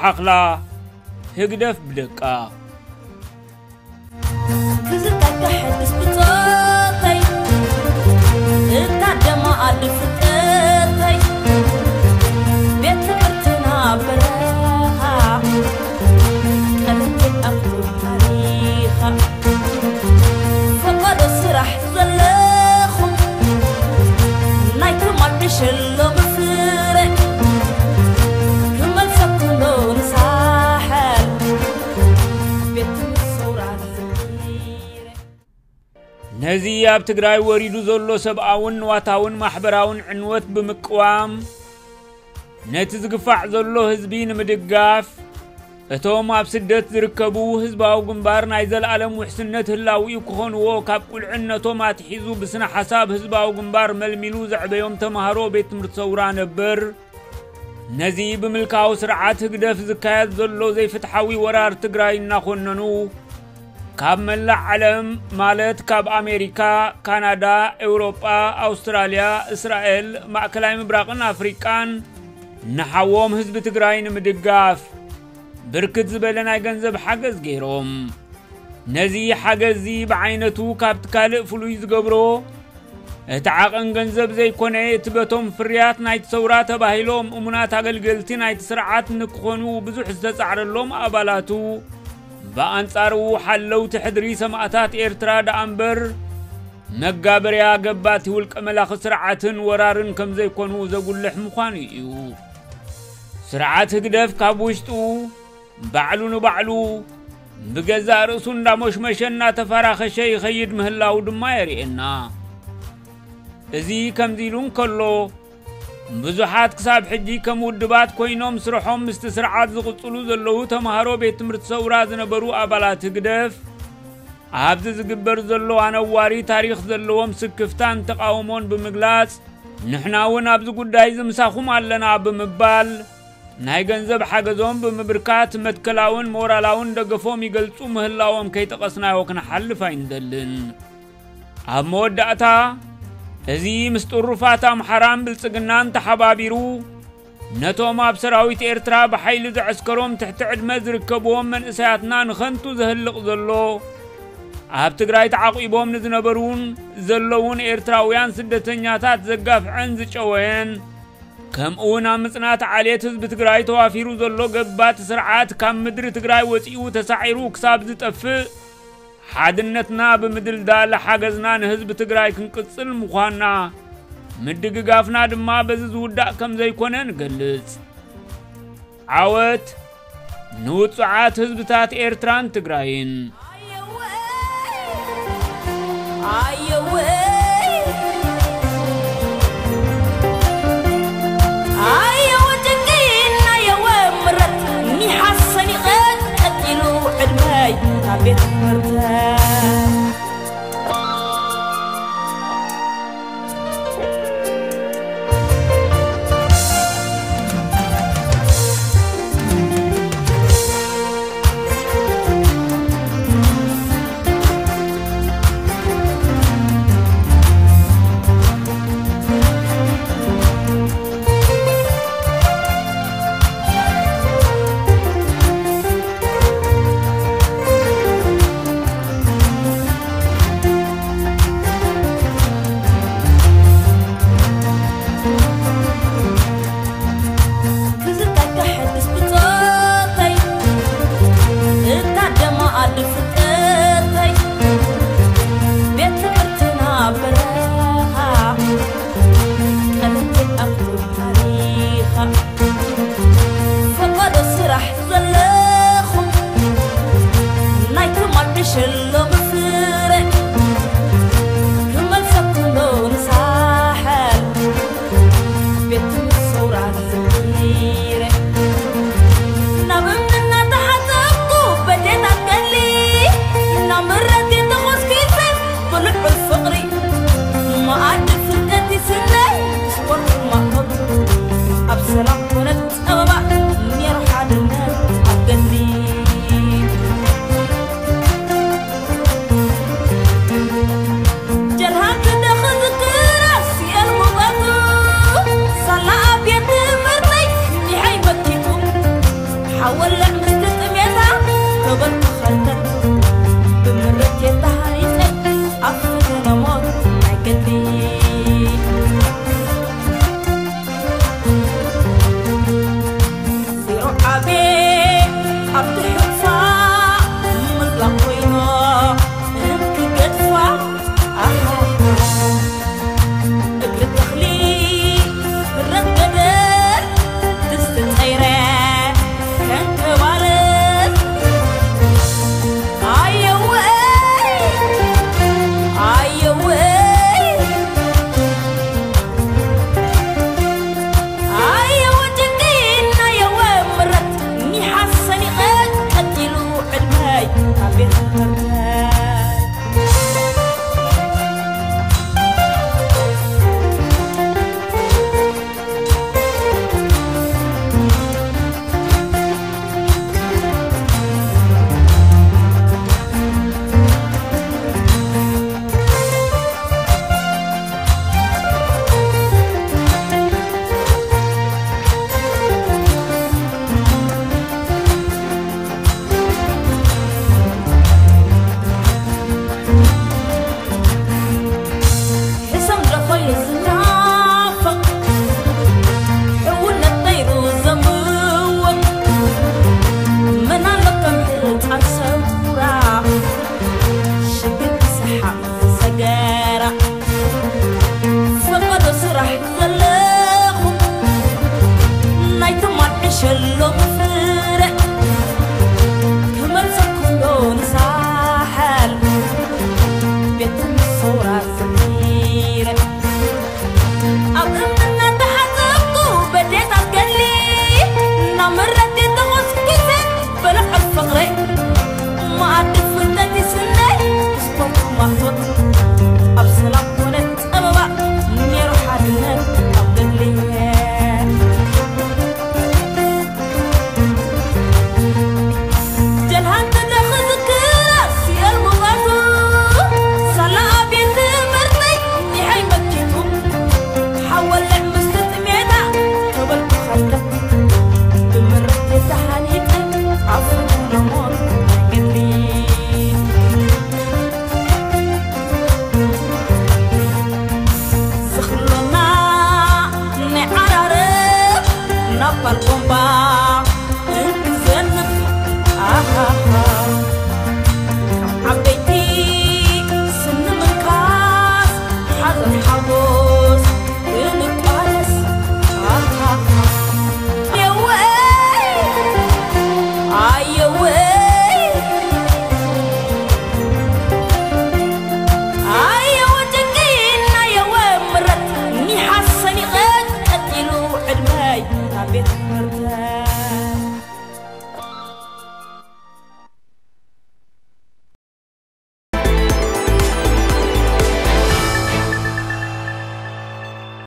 ብሓኽላ ህግደፍ ብደቃ كزتك حدث بطاطي التعدم أدفتي بيت مرتنا براها قلت أقضي تاريخا فقد السرح زلخم نايت مدش اللو بفرق كمال سكنون ساحل بيت نزي اب تግራይ ወሪዱ ዘሎ ሰብአውን ዋታውን ማሕበራውን ዕንወት ብምቅዋም ነቲ ዝግፋዕ ዘሎ ህዝቢ ንምድጋፍ እቶም ኣብ ስደት ዝርከቡ ህዝባዊ ግንባር ናይ ዘለዓለም ውሕስነት ህላዊ ክኾንዎ ካብ ቁልዕነቶም ኣትሒዙ ብስነ ሓሳብ ህዝባዊ ግንባር መልሚሉ ዘዕበዮም ተማሃሮ ቤት ትምህርቲ ሰውራ ነበር ነዚ ብምልካው ስርዓት ህግደፍ ዝካየድ ዘሎ ዘይፍትሓዊ ወራር ትግራይ እናኾነኑ ካብ መላእ ዓለም ማለት ካብ ኣሜሪካ ካናዳ ኤውሮጳ ኣውስትራልያ እስራኤል ማእከላይ ምብራቕን ኣፍሪቃን ንሓዎም ህዝቢ ትግራይ ንምድጋፍ ብርክት ዝበለ ናይ ገንዘብ ሓገዝ ገይሮም ነዚ ሓገዚ ብዓይነቱ ካብ ትካልእ ፍሉይ ዝገብሮ እቲ ዓቐን ገንዘብ ዘይኮነ እቲ በቶም ፍርያት ናይቲ ሰውራ ተባሂሎም እሙናት ኣገልገልቲ ናይቲ ስርዓት ንክኾኑ ብዙሕ ዝተጻዕረሎም ኣባላቱ በአንጻሩ ሓለው ትሕድሪ ሰማዕታት ኤርትራ ዳአምበር መጋበርያ ገባት ውልቀ መላኽ ስርዓትን ወራርን ከም ዘይኮኑ ዘጉልሕ ምዃኑ እዩ ስርዓት ህግደፍ ካብ ውሽጡ ባዕሉ ንባዕሉ ብገዛ ርእሱ እንዳሞሽመሸና ተፈራኸሸ ይኸይድ ምህላው ድማ የርእየና እዚ ከምዚሉን ከሎ ብዙሓት ክሳብ ሕጂ ከም ውድባት ኮይኖም ስርሖም ምስቲ ስርዓት ዝቕፅሉ ዘለዉ ተማሃሮ ቤት ትምህርቲ ሰውራ ዝነበሩ ኣባላት ህግደፍ ኣብዚ ዝግበር ዘሎ ኣነዋሪ ታሪኽ ዘለዎም ስክፍታን ተቃውሞን ብምግላጽ ንሕና እውን ኣብዚ ጉዳይ ዝምሳኹም ኣለና ብምባል ናይ ገንዘብ ሓገዞም ብምብርካት መትከላውን ሞራላውን ደገፎም ይገልጹ ምህላዎም ከይጠቐስናዮ ክንሓልፍ ኣይንደልን ኣብ መወዳእታ እዚ ምስጥሩፋት ኣምሓራን ብልጽግናን ተሓባቢሩ ነቶም ኣብ ሰራዊት ኤርትራ ብሓይሊ ዝዕስከሮም ትሕቲ ዕድመ ዝርከብዎም መንእሰያትና ንኸንቱ ዘህልቕ ዘሎ ኣብ ትግራይ ተዓቂቦም ንዝነበሩን ዘለውን ኤርትራውያን ስደተኛታት ዘጋፍዐን ዝጨወየን ከምኡውን ኣብ ምጽናት ዓልየት ህዝቢ ትግራይ ተዋፊሩ ዘሎ ገባት ስርዓት ካብ ምድሪ ትግራይ ወፂኡ ተሳዒሩ ክሳብ ዝጠፍእ ሓድነትና ብምድልዳል ሓገዝና ንህዝቢ ትግራይ ክንቅጽል ምዃንና ምድግጋፍና ድማ በዚ ዝውዳእ ከም ዘይኮነ ንገልጽ ዓወት ንውጽዓት ህዝብታት ኤርትራን ትግራይን ቤት ها